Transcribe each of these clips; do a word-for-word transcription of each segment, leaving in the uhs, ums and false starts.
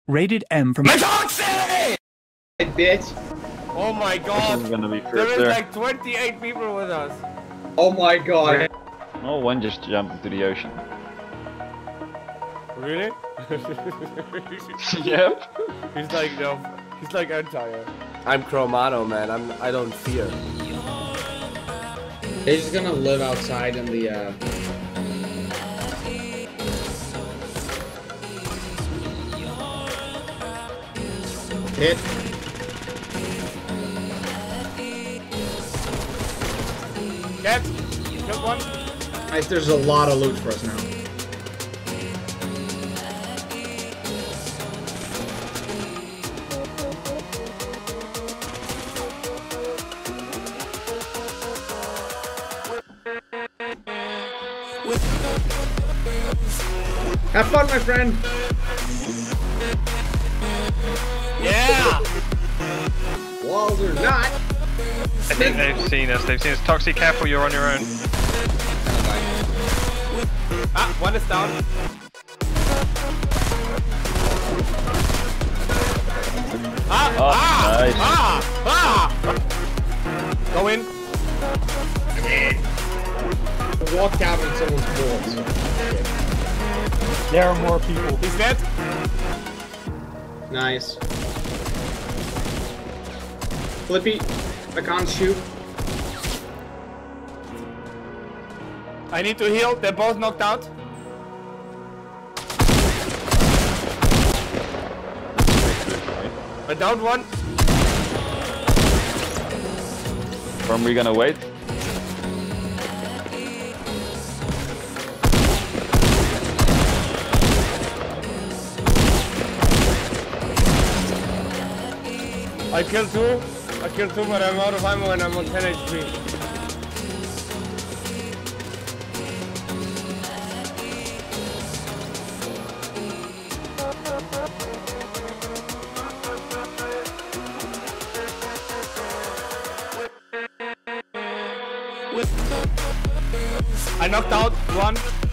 Rated M from Hey, bitch. Oh my god. This is gonna be first There is there. like twenty-eight people with us. Oh my god. Oh, one just jumped into the ocean. Really? Yep. He's like, no. He's like entire. I'm Chromano, man. I'm. I don't fear. He's just gonna live outside in the, uh... Hit. Get. Killed one. Nice, there's a lot of loot for us now. Have fun, my friend. Yeah. Walls or not. I think they've seen us. They've seen us. Toxic, careful, you're on your own. Ah, one is down. Ah, Oh, ah, nice. ah, ah. Go in. Walked out in someone's balls. There are more people. He's dead. Nice. Flippy, I can't shoot. I need to heal. They're both knocked out. I downed one. From we gonna wait? I killed two. I killed two, but I'm out of ammo and I'm on ten H P. I knocked out one.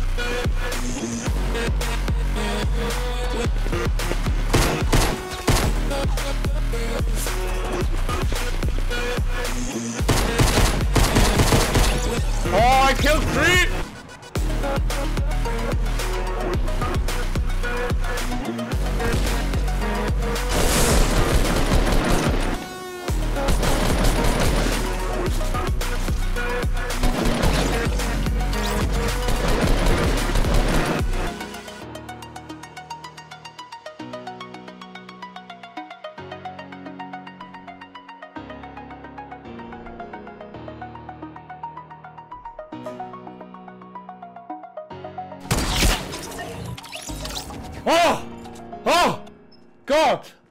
Oh, I killed three! Oh! Oh! God!